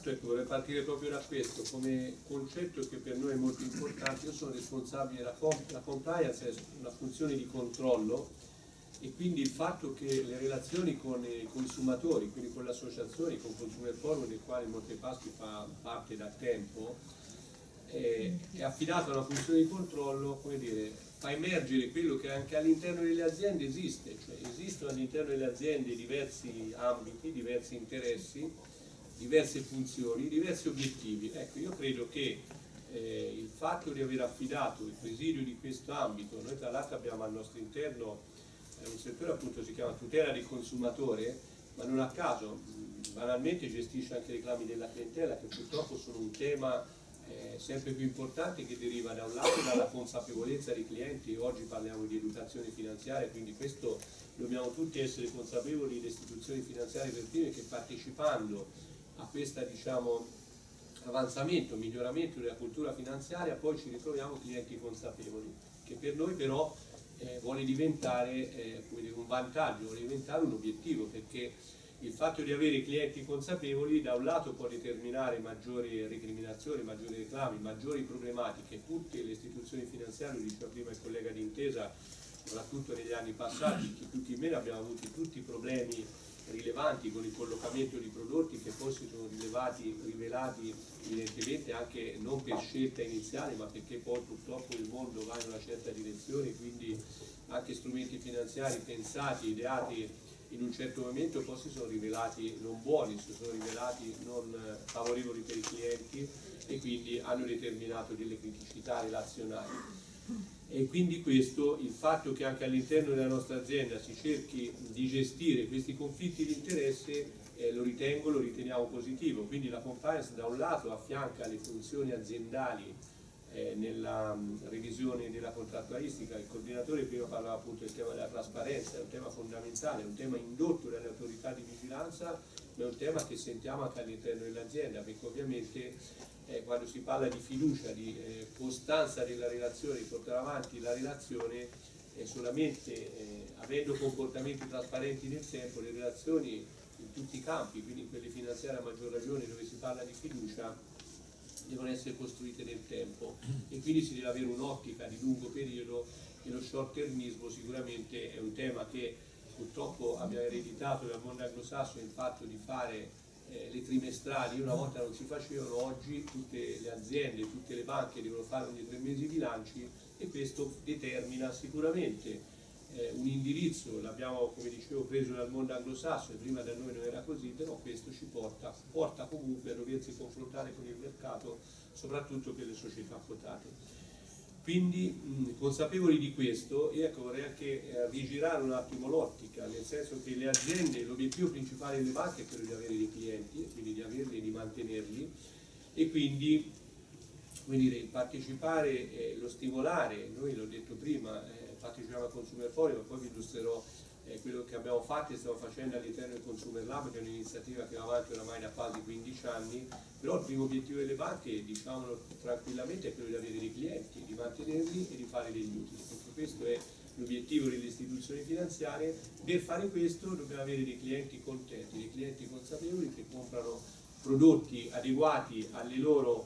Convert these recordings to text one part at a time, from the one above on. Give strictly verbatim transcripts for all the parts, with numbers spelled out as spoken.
Intanto ecco, vorrei partire proprio da questo, come concetto che per noi è molto importante. Io sono responsabile della comp la compliance, è una funzione di controllo, e quindi il fatto che le relazioni con i consumatori, quindi con le associazioni, con Consumer Forum, del quale Montepaschi fa parte da tempo, eh, è affidato a una funzione di controllo, come dire, fa emergere quello che anche all'interno delle aziende esiste, cioè esistono all'interno delle aziende diversi ambiti, diversi interessi, diverse funzioni, diversi obiettivi. Ecco, io credo che eh, il fatto di aver affidato il presidio di questo ambito, noi tra l'altro abbiamo al nostro interno eh, un settore appunto si chiama tutela del consumatore, ma non a caso mh, banalmente gestisce anche i reclami della clientela, che purtroppo sono un tema eh, sempre più importante, che deriva da un lato dalla consapevolezza dei clienti. Oggi parliamo di educazione finanziaria, quindi questo dobbiamo tutti essere consapevoli, le istituzioni finanziarie per prime, che partecipando a questo diciamo, avanzamento, miglioramento della cultura finanziaria, poi ci ritroviamo clienti consapevoli, che per noi però eh, vuole diventare eh, come dire, un vantaggio, vuole diventare un obiettivo, perché il fatto di avere clienti consapevoli da un lato può determinare maggiori recriminazioni, maggiori reclami, maggiori problematiche. Tutte le istituzioni finanziarie, lo diceva prima il collega d'Intesa, soprattutto negli anni passati, chi più chi meno abbiamo avuto tutti i problemi rilevanti con il collocamento di prodotti che poi si sono rilevati, rivelati evidentemente anche non per scelta iniziale, ma perché poi purtroppo il mondo va in una certa direzione, quindi anche strumenti finanziari pensati, ideati in un certo momento poi si sono rivelati non buoni, si sono rivelati non favorevoli per i clienti, e quindi hanno determinato delle criticità relazionali. E quindi questo, il fatto che anche all'interno della nostra azienda si cerchi di gestire questi conflitti di interesse, eh, lo ritengo, lo riteniamo positivo. Quindi la compliance da un lato affianca le funzioni aziendali eh, nella mh, revisione della contrattualistica. Il coordinatore prima parlava appunto del tema della trasparenza, è un tema fondamentale, è un tema indotto dalle autorità di vigilanza, ma è un tema che sentiamo anche all'interno dell'azienda, perché ovviamente Eh, quando si parla di fiducia, di eh, costanza della relazione, di portare avanti la relazione, eh, solamente eh, avendo comportamenti trasparenti nel tempo, le relazioni in tutti i campi, quindi in quelli finanziari a maggior ragione dove si parla di fiducia, devono essere costruite nel tempo, e quindi si deve avere un'ottica di lungo periodo, e lo short termismo sicuramente è un tema che purtroppo abbiamo ereditato dal mondo anglosassone, il fatto di fare Eh, le trimestrali. Una volta non si facevano, oggi tutte le aziende, tutte le banche devono fare ogni tre mesi i bilanci, e questo determina sicuramente eh, un indirizzo, l'abbiamo come dicevo preso dal mondo anglosassone, prima da noi non era così, però questo ci porta, porta comunque a doversi confrontare con il mercato, soprattutto per le società quotate. Quindi mh, consapevoli di questo, io ecco, vorrei anche eh, rigirare un attimo l'ottica, nel senso che le aziende, l'obiettivo principale delle banche è quello di avere dei clienti, quindi di averli e di mantenerli, e quindi come dire, il partecipare, eh, lo stimolare, noi l'ho detto prima, eh, partecipiamo al Consumer Forum, ma poi vi illustrerò eh, quello che abbiamo fatto e stiamo facendo all'interno del Consumer Lab, che è un'iniziativa che va avanti oramai da quasi quindici anni. Però il primo obiettivo delle banche, diciamolo tranquillamente, è quello di avere dei clienti, di mantenerli e di fare degli utili, perché questo è l'obiettivo delle istituzioni finanziarie. Per fare questo dobbiamo avere dei clienti contenti, dei clienti consapevoli che comprano prodotti adeguati alle loro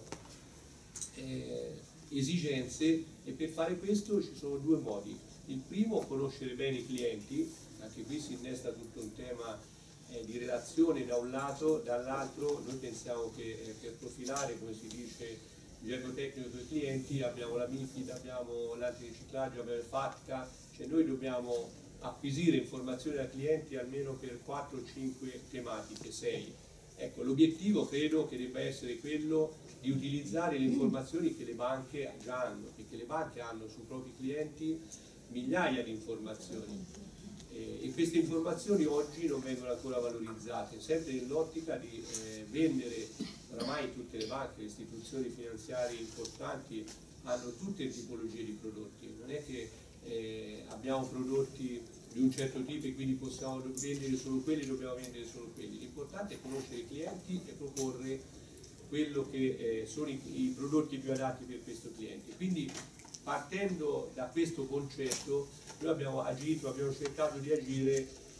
eh, esigenze, e per fare questo ci sono due modi. Il primo, conoscere bene i clienti, anche qui si innesta tutto un tema Eh, di relazione da un lato, dall'altro noi pensiamo che eh, per profilare, come si dice in gergo tecnico, dei clienti abbiamo la MiFID, abbiamo l'antiriciclaggio, abbiamo il FATCA, cioè noi dobbiamo acquisire informazioni da clienti almeno per quattro cinque tematiche, sei. Ecco, l'obiettivo credo che debba essere quello di utilizzare le informazioni che le banche già hanno, perché le banche hanno sui propri clienti migliaia di informazioni. E queste informazioni oggi non vengono ancora valorizzate, sempre nell'ottica di eh, vendere. Oramai tutte le banche, le istituzioni finanziarie importanti hanno tutte le tipologie di prodotti, non è che eh, abbiamo prodotti di un certo tipo e quindi possiamo vendere solo quelli, dobbiamo vendere solo quelli. L'importante è conoscere i clienti e proporre quello che eh, sono i, i prodotti più adatti per questo cliente. Quindi, partendo da questo concetto, noi abbiamo agito, abbiamo cercato di agire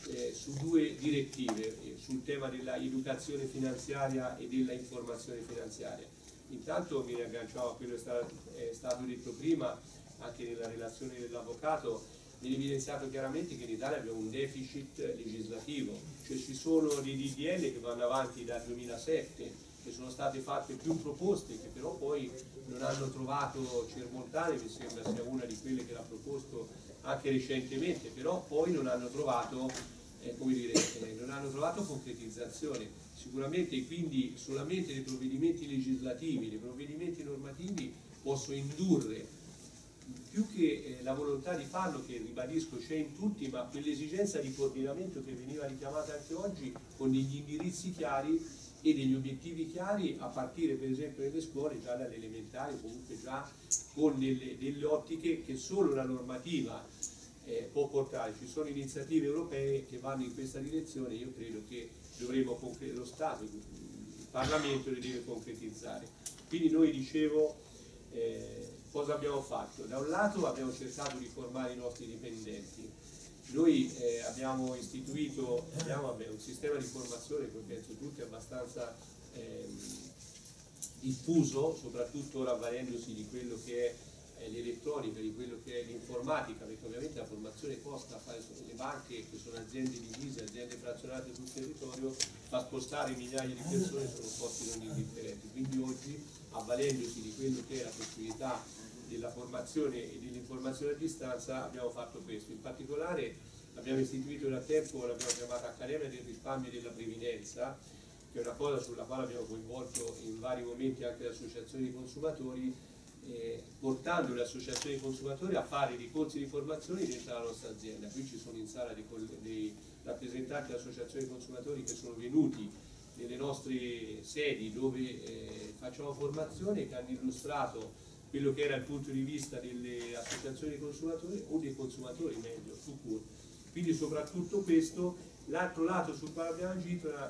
eh, su due direttive eh, sul tema dell'educazione finanziaria e della informazione finanziaria. Intanto mi riagganciavo a quello che è stato, è stato detto prima, anche nella relazione dell'avvocato, viene evidenziato chiaramente che in Italia abbiamo un deficit legislativo, cioè ci sono dei D D L che vanno avanti dal duemilasette, che sono state fatte più proposte che però poi non hanno trovato Cermontani, mi sembra sia una di quelle che l'ha proposto anche recentemente, però poi non hanno trovato, eh, come dire, eh, non hanno trovato concretizzazione. Sicuramente quindi solamente dei provvedimenti legislativi, dei provvedimenti normativi possono indurre, più che eh, la volontà di farlo, che ribadisco c'è in tutti, ma quell'esigenza di coordinamento che veniva richiamata anche oggi, con degli indirizzi chiari e degli obiettivi chiari, a partire per esempio nelle scuole già dalle elementari, o comunque già con delle, delle ottiche che solo la normativa eh, può portare. Ci sono iniziative europee che vanno in questa direzione, io credo che dovremo, lo Stato, il Parlamento le deve concretizzare. Quindi noi, dicevo, eh, cosa abbiamo fatto? Da un lato abbiamo cercato di formare i nostri dipendenti. Noi eh, abbiamo istituito abbiamo, vabbè, un sistema di formazione che penso tutti è abbastanza ehm, diffuso, soprattutto ora avvalendosi di quello che è eh, l'elettronica, di quello che è l'informatica, perché ovviamente la formazione costa, fare le banche, che sono aziende divise, aziende frazionate sul territorio, fa spostare migliaia di persone, sono costi non indifferenti. Quindi oggi, avvalendosi di quello che è la possibilità della formazione e dell'informazione a distanza, abbiamo fatto questo. In particolare abbiamo istituito da tempo, l'abbiamo chiamata Accademia del risparmio e della previdenza, che è una cosa sulla quale abbiamo coinvolto in vari momenti anche le associazioni di consumatori, eh, portando le associazioni di consumatori a fare dei corsi di formazione dentro la nostra azienda. Qui ci sono in sala dei, dei rappresentanti delle associazioni di consumatori che sono venuti nelle nostre sedi dove eh, facciamo formazione e che hanno illustrato quello che era il punto di vista delle associazioni di consumatori o dei consumatori, meglio, su cui. Quindi soprattutto questo. L'altro lato sul quale abbiamo agito è la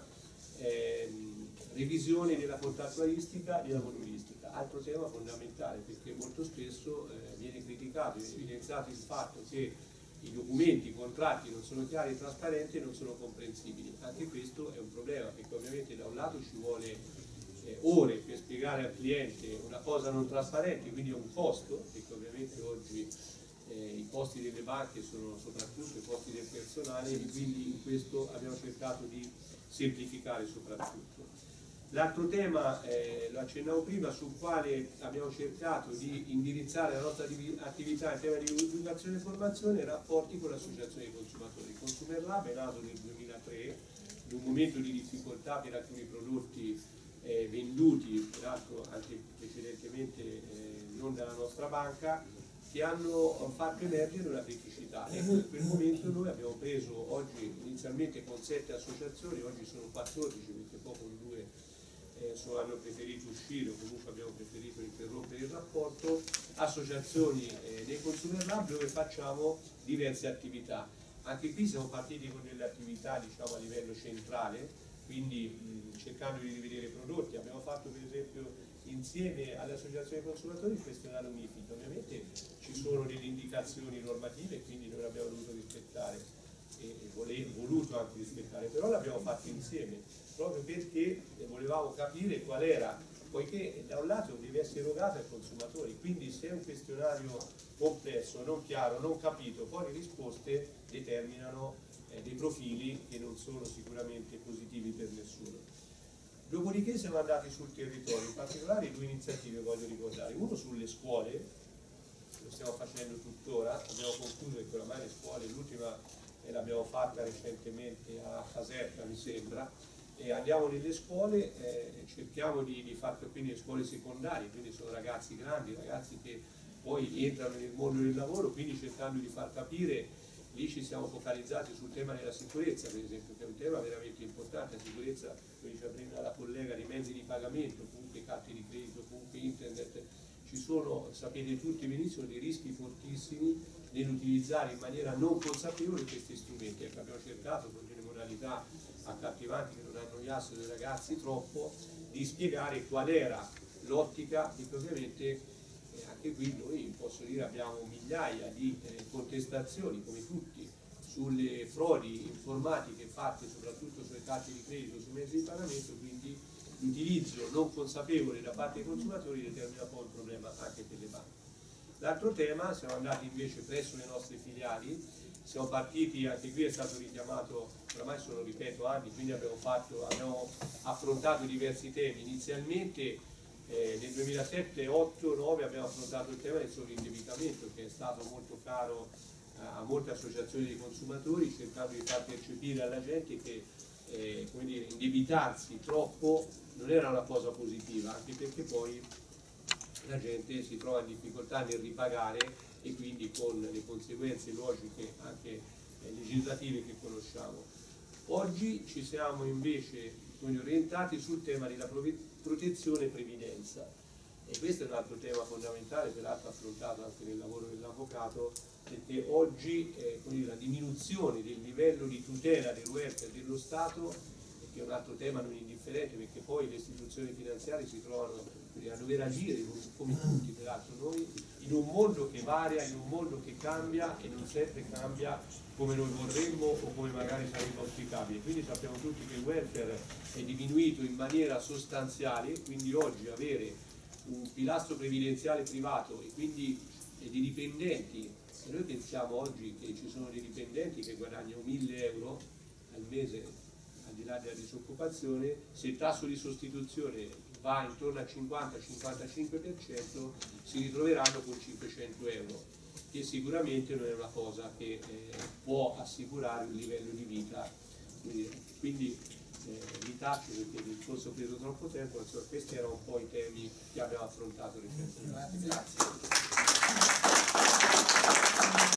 ehm, revisione della contrattualistica e della modulistica, altro tema fondamentale, perché molto spesso eh, viene criticato, viene evidenziato il fatto che i documenti, i contratti non sono chiari e trasparenti e non sono comprensibili. Anche questo è un problema, perché ovviamente da un lato ci vuole ore per spiegare al cliente una cosa non trasparente, quindi è un costo, perché ovviamente oggi eh, i costi delle banche sono soprattutto i costi del personale, e quindi in questo abbiamo cercato di semplificare soprattutto. L'altro tema, eh, lo accennavo prima, sul quale abbiamo cercato di indirizzare la nostra attività in tema di educazione e formazione, rapporti con l'associazione dei consumatori. Il Consumer Lab è nato nel duemilatré, in un momento di difficoltà per alcuni prodotti Eh, venduti, peraltro anche precedentemente eh, non dalla nostra banca, che hanno fatto emergere una criticità. Ecco, in quel momento noi abbiamo preso, oggi inizialmente con sette associazioni, oggi sono quattordici perché poi con due eh, sono, hanno preferito uscire, o comunque abbiamo preferito interrompere il rapporto, associazioni eh, dei Consumer Lab, dove facciamo diverse attività. Anche qui siamo partiti con delle attività, diciamo, a livello centrale, quindi mh, cercando di rivedere i prodotti. Abbiamo fatto per esempio insieme alle associazioni dei consumatori il questionario MiFID. Ovviamente ci sono delle indicazioni normative, quindi noi l'abbiamo dovuto rispettare e, e vole, voluto anche rispettare, però l'abbiamo fatto insieme, proprio perché volevamo capire qual era, poiché da un lato deve essere erogato ai consumatori, quindi se è un questionario complesso, non chiaro, non capito, poi le risposte determinano dei profili che non sono sicuramente positivi per nessuno. Dopodiché siamo andati sul territorio, in particolare due iniziative voglio ricordare, uno sulle scuole, lo stiamo facendo tuttora, abbiamo concluso che oramai le scuole, l'ultima eh, l'abbiamo fatta recentemente a Caserta mi sembra, e andiamo nelle scuole, eh, cerchiamo di, di fare, quindi le scuole secondarie, quindi sono ragazzi grandi, ragazzi che poi entrano nel mondo del lavoro, quindi cercando di far capire. Lì ci siamo focalizzati sul tema della sicurezza, per esempio, che è un tema veramente importante. La sicurezza, come diceva prima la collega, dei mezzi di pagamento, comunque carte di credito, comunque internet, ci sono, sapete tutti benissimo, dei rischi fortissimi nell'utilizzare in maniera non consapevole questi strumenti. Ecco, abbiamo cercato con delle modalità accattivanti che non annoiassero i ragazzi troppo, di spiegare qual era l'ottica, perché ovviamente anche qui noi, posso dire, abbiamo migliaia di eh, contestazioni, come tutti, sulle frodi informatiche fatte soprattutto sulle carte di credito, sui mezzi di pagamento, quindi l'utilizzo non consapevole da parte dei consumatori determina poi un problema anche per le banche. L'altro tema, siamo andati invece presso le nostre filiali, siamo partiti, anche qui è stato richiamato, oramai sono ripeto anni, quindi abbiamo, fatto, abbiamo affrontato diversi temi. Inizialmente eh, nel duemilasette, otto, nove abbiamo affrontato il tema del sovraindebitamento, che è stato molto caro eh, a molte associazioni di consumatori, cercando di far percepire alla gente che eh, come dire, indebitarsi troppo non era una cosa positiva, anche perché poi la gente si trova in difficoltà nel ripagare e quindi con le conseguenze logiche anche eh, legislative che conosciamo. Oggi ci siamo invece orientati sul tema della protezione e previdenza, e questo è un altro tema fondamentale, peraltro affrontato anche nel lavoro dell'avvocato, perché oggi eh, la diminuzione del livello di tutela del welfare dello Stato, che è un altro tema non indifferente, perché poi le istituzioni finanziarie si trovano a dover agire, come tutti peraltro noi, in un mondo che varia, in un mondo che cambia e non sempre cambia come noi vorremmo o come magari sarebbe auspicabile. Quindi sappiamo tutti che il welfare è diminuito in maniera sostanziale, quindi oggi avere un pilastro previdenziale privato e quindi e di dipendenti, se noi pensiamo oggi che ci sono dei dipendenti che guadagnano mille euro al mese al di là della disoccupazione, se il tasso di sostituzione va intorno al cinquanta cinquantacinque per cento si ritroveranno con cinquecento euro, che sicuramente non è una cosa che eh, può assicurare un livello di vita. Quindi, quindi eh, vi taccio perché il discorso ha preso troppo tempo, insomma, questi erano un po' i temi che abbiamo affrontato recentemente. Grazie.